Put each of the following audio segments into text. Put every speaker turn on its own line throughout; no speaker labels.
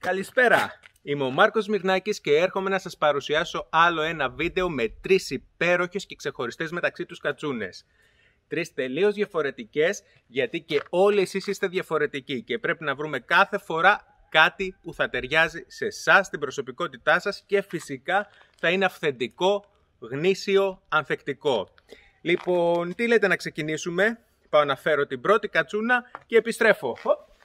Καλησπέρα, είμαι ο Μάρκος Μυρνάκης και έρχομαι να σας παρουσιάσω άλλο ένα βίντεο με 3 υπέροχες και ξεχωριστές μεταξύ τους κατσούνες. 3 τελείως διαφορετικές, γιατί και όλοι εσείς είστε διαφορετικοί και πρέπει να βρούμε κάθε φορά κάτι που θα ταιριάζει σε εσάς, την προσωπικότητά σας και φυσικά θα είναι αυθεντικό, γνήσιο, ανθεκτικό. Λοιπόν, τι λέτε να ξεκινήσουμε? Πάω να φέρω την πρώτη κατσούνα και επιστρέφω.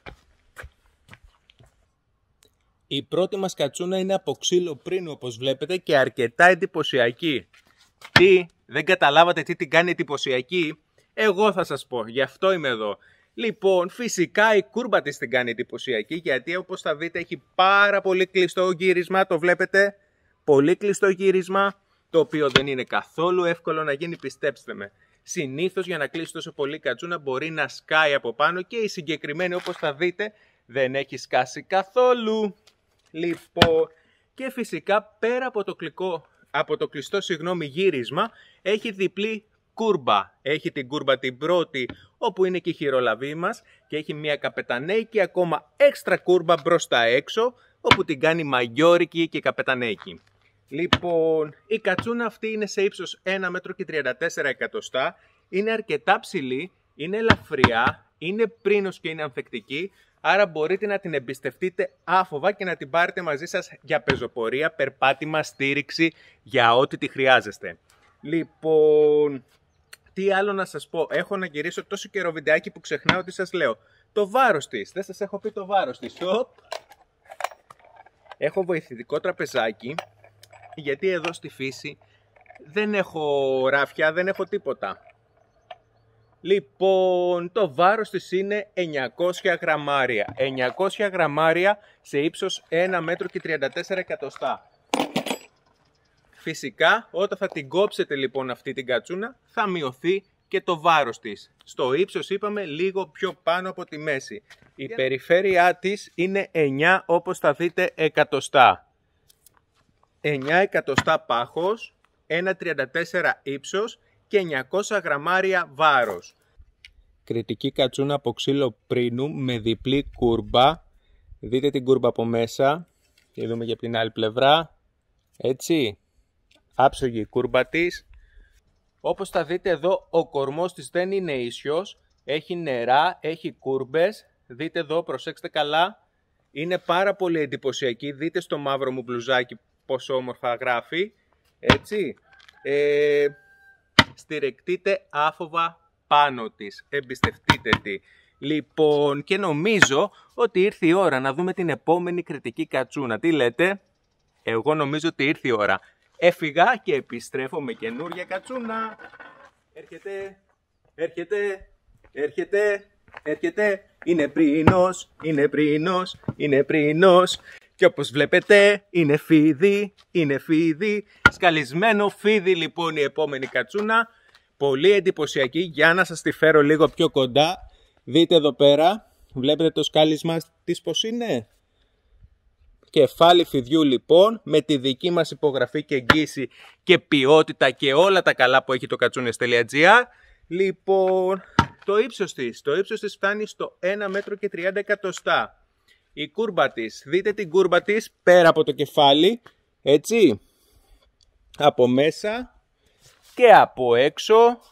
Η πρώτη μας κατσούνα είναι από ξύλο πρίνου, όπως βλέπετε, και αρκετά εντυπωσιακή. Τι, δεν καταλάβατε τι την κάνει εντυπωσιακή? Εγώ θα σας πω, γι' αυτό είμαι εδώ. Λοιπόν, φυσικά η κούρμπα της την κάνει εντυπωσιακή, γιατί όπως θα δείτε έχει πάρα πολύ κλειστό γύρισμα, το βλέπετε? Πολύ κλειστό γύρισμα, το οποίο δεν είναι καθόλου εύκολο να γίνει, πιστέψτε με. Συνήθως για να κλείσει τόσο πολύ κατσούνα μπορεί να σκάει από πάνω και η συγκεκριμένη, όπως θα δείτε, δεν έχει σκάσει καθόλου. Λοιπόν, και φυσικά πέρα από το κλειστό γύρισμα έχει διπλή κούρμπα. Έχει την κούρμπα την πρώτη όπου είναι και η χειρολαβή μας και έχει μια καπετανέικη ακόμα έξτρα κούρμπα μπροστά έξω όπου την κάνει μαγιόρικη και καπετανέικη. Λοιπόν, η κατσούνα αυτή είναι σε ύψος 1,34 m, είναι αρκετά ψηλή, είναι ελαφριά, είναι πρίνος και είναι ανθεκτική, άρα μπορείτε να την εμπιστευτείτε άφοβα και να την πάρετε μαζί σας για πεζοπορία, περπάτημα, στήριξη, για ό,τι τη χρειάζεστε. Λοιπόν, τι άλλο να σας πω? Έχω να γυρίσω τόσο καιρό βιντεάκι που ξεχνάω τι σας λέω. Το βάρος της, δεν σας έχω πει το βάρος της. Έχω βοηθητικό τραπεζάκι, γιατί εδώ στη φύση δεν έχω ράφια, δεν έχω τίποτα. Λοιπόν, το βάρος της είναι 900 γραμμάρια. 900 γραμμάρια σε ύψος 1,34 m. Φυσικά, όταν θα την κόψετε λοιπόν αυτή την κατσούνα, θα μειωθεί και το βάρος της. Στο ύψος είπαμε λίγο πιο πάνω από τη μέση. Η περιφέρειά της είναι 9, όπως θα δείτε, εκατοστά. 9 εκατοστά πάχος, 1,34 ύψος και 900 γραμμάρια βάρος. Κριτική κατσούνα από ξύλο πρίνου με διπλή κούρμπα. Δείτε την κούρμπα από μέσα και δούμε και από την άλλη πλευρά. Έτσι, άψογη η κούρμπα της. Όπως θα δείτε εδώ, ο κορμός της δεν είναι ίσιος. Έχει νερά, έχει κούρμπες. Δείτε εδώ, προσέξτε καλά. Είναι πάρα πολύ εντυπωσιακή. Δείτε στο μαύρο μου μπλουζάκι πόσο όμορφα γράφει. Έτσι. Στηριχτείτε άφοβα πάνω της. Εμπιστευτείτε τη. Λοιπόν, και νομίζω ότι ήρθε η ώρα να δούμε την επόμενη κριτική κατσούνα. Τι λέτε? Εγώ νομίζω ότι ήρθε η ώρα. Έφυγα και επιστρέφω με καινούρια κατσούνα. Έρχεται, έρχεται, έρχεται, έρχεται. Είναι πρίνος, είναι πρίνος, είναι πρίνος. Και όπως βλέπετε είναι φίδι, είναι φίδι. Σκαλισμένο φίδι λοιπόν η επόμενη κατσούνα. Πολύ εντυπωσιακή. Για να σας τη φέρω λίγο πιο κοντά. Δείτε εδώ πέρα. Βλέπετε το σκάλισμα της πως είναι? Κεφάλι φιδιού λοιπόν, με τη δική μας υπογραφή και εγγύηση και ποιότητα και όλα τα καλά που έχει το κατσούνες.gr. Λοιπόν, το ύψος της φτάνει στο 1,30 m. Η κούρμπα της, δείτε την κούρμπα της πέρα από το κεφάλι, έτσι, από μέσα και από έξω.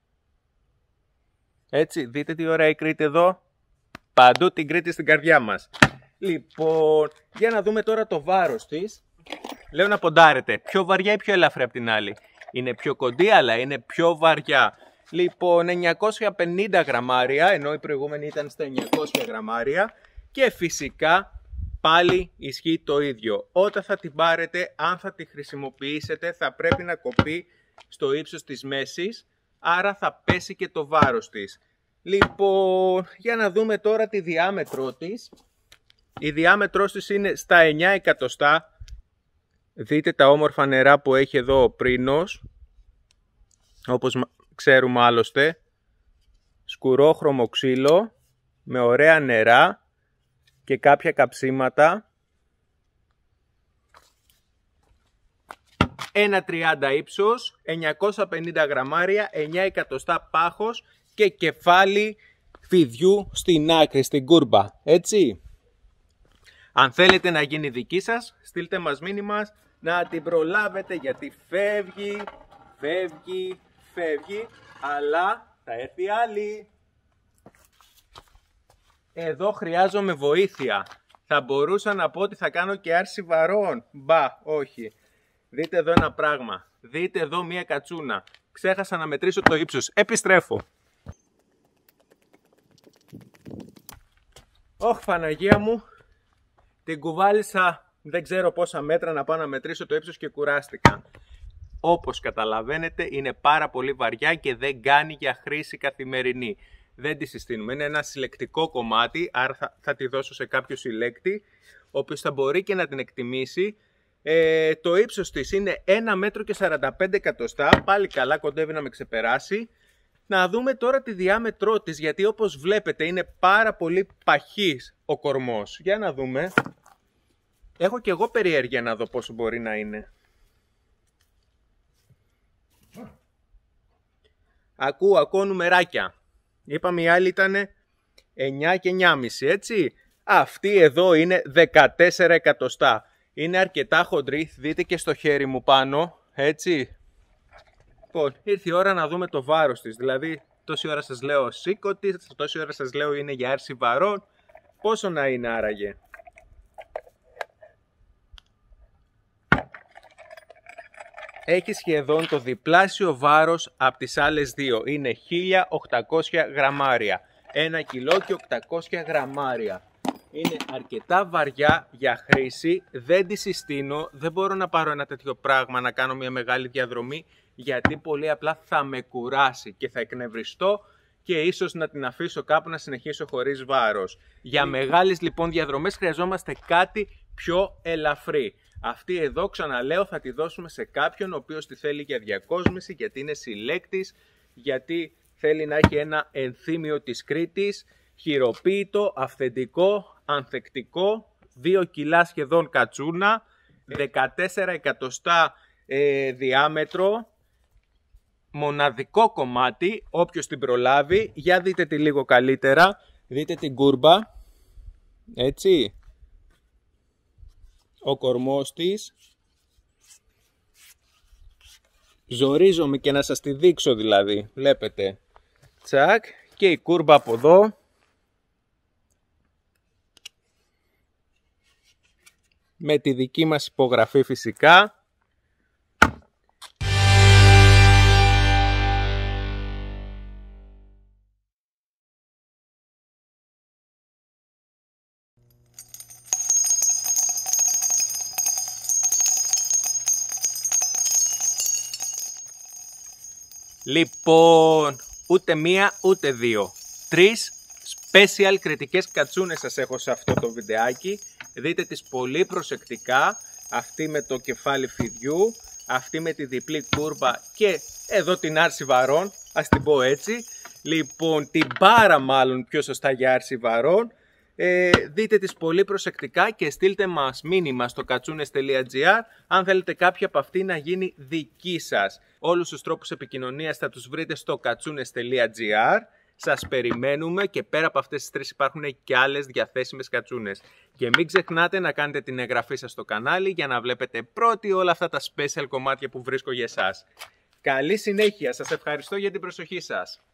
Έτσι, δείτε τι ωραία η Κρήτη εδώ, παντού την Κρήτη στην καρδιά μας. Λοιπόν, για να δούμε τώρα το βάρος της. Λέω να ποντάρετε, πιο βαριά ή πιο ελαφριά από την άλλη? Είναι πιο κοντή, αλλά είναι πιο βαριά. Λοιπόν, 950 γραμμάρια, ενώ η προηγούμενη ήταν στα 900 γραμμάρια. Και φυσικά πάλι ισχύει το ίδιο. Όταν θα την πάρετε, αν θα τη χρησιμοποιήσετε, θα πρέπει να κοπεί στο ύψος της μέσης, άρα θα πέσει και το βάρος της. Λοιπόν, για να δούμε τώρα τη διάμετρό της. Η διάμετρός της είναι στα 9 εκατοστά. Δείτε τα όμορφα νερά που έχει εδώ ο πρίνος. Όπως ξέρουμε άλλωστε. Σκουρόχρωμο ξύλο με ωραία νερά και κάποια καψίματα. 1,30 ύψος, 950 γραμμάρια, 9 εκατοστά πάχος και κεφάλι φιδιού στην άκρη, στην κούρμπα. Έτσι. Αν θέλετε να γίνει δική σας, στείλτε μας μήνυμα να την προλάβετε, γιατί φεύγει, αλλά θα έρθει άλλη. Εδώ χρειάζομαι βοήθεια. Θα μπορούσα να πω ότι θα κάνω και άρση βαρών. Μπα, όχι. Δείτε εδώ ένα πράγμα. Δείτε εδώ μία κατσούνα. Ξέχασα να μετρήσω το ύψος. Επιστρέφω. Ωχ, Παναγία μου. Την κουβάλισα δεν ξέρω πόσα μέτρα να πάω να μετρήσω το ύψος και κουράστηκα. Όπως καταλαβαίνετε είναι πάρα πολύ βαριά και δεν κάνει για χρήση καθημερινή. Δεν τη συστήνουμε. Είναι ένα συλλεκτικό κομμάτι, άρα θα τη δώσω σε κάποιο συλλέκτη, ο οποίος θα μπορεί και να την εκτιμήσει. Το ύψος της είναι 1 μέτρο και 45 εκατοστά, πάλι καλά, κοντεύει να με ξεπεράσει. Να δούμε τώρα τη διάμετρό της, γιατί όπως βλέπετε είναι πάρα πολύ παχής ο κορμός. Για να δούμε. Έχω και εγώ περιέργεια να δω πόσο μπορεί να είναι. Ακούω νουμεράκια. Είπαμε η άλλη ήταν 9 και 9,5, έτσι. Αυτή εδώ είναι 14 εκατοστά. Είναι αρκετά χοντρή, δείτε και στο χέρι μου πάνω, έτσι. Λοιπόν, ήρθε η ώρα να δούμε το βάρος της. Δηλαδή, τόση ώρα σας λέω σήκω της, τόση ώρα σας λέω είναι για άρση βαρών. Πόσο να είναι άραγε? Έχει σχεδόν το διπλάσιο βάρος από τις άλλες δύο. Είναι 1800 γραμμάρια. 1 κιλό και 800 γραμμάρια. Είναι αρκετά βαριά για χρήση. Δεν τη συστήνω. Δεν μπορώ να πάρω ένα τέτοιο πράγμα να κάνω μια μεγάλη διαδρομή, γιατί πολύ απλά θα με κουράσει και θα εκνευριστώ και ίσως να την αφήσω κάπου να συνεχίσω χωρίς βάρος. Για μεγάλες λοιπόν διαδρομές χρειαζόμαστε κάτι πιο ελαφρύ. Αυτή εδώ, ξαναλέω, θα τη δώσουμε σε κάποιον ο οποίος τη θέλει για διακόσμηση, γιατί είναι συλλέκτης, γιατί θέλει να έχει ένα ενθύμιο της Κρήτης, χειροποίητο, αυθεντικό, ανθεκτικό, 2 κιλά σχεδόν κατσούνα, 14 εκατοστά διάμετρο, μοναδικό κομμάτι, όποιος την προλάβει. Για δείτε τη λίγο καλύτερα, δείτε την κούρμπα, έτσι. Ο κορμός της. Ζορίζομαι και να σας τη δείξω δηλαδή. Βλέπετε. Τσακ. Και η κούρμπα από εδώ. Με τη δική μας υπογραφή φυσικά. Λοιπόν, ούτε μία ούτε δύο. 3 special κρητικές κατσούνες σας έχω σε αυτό το βιντεάκι. Δείτε τις πολύ προσεκτικά. Αυτή με το κεφάλι φιδιού, αυτή με τη διπλή κούρμπα και εδώ την άρση βαρών, ας την πω έτσι. Λοιπόν, την μπάρα μάλλον πιο σωστά για άρση βαρών. Δείτε τις πολύ προσεκτικά και στείλτε μας μήνυμα στο κατσούνες.gr αν θέλετε κάποια από αυτή να γίνει δική σας. Όλους τους τρόπους επικοινωνίας θα τους βρείτε στο κατσούνες.gr. Σας περιμένουμε και πέρα από αυτές τις 3 υπάρχουν και άλλες διαθέσιμες κατσούνες. Και μην ξεχνάτε να κάνετε την εγγραφή σας στο κανάλι για να βλέπετε πρώτοι όλα αυτά τα special κομμάτια που βρίσκω για εσάς. Καλή συνέχεια, σας ευχαριστώ για την προσοχή σας.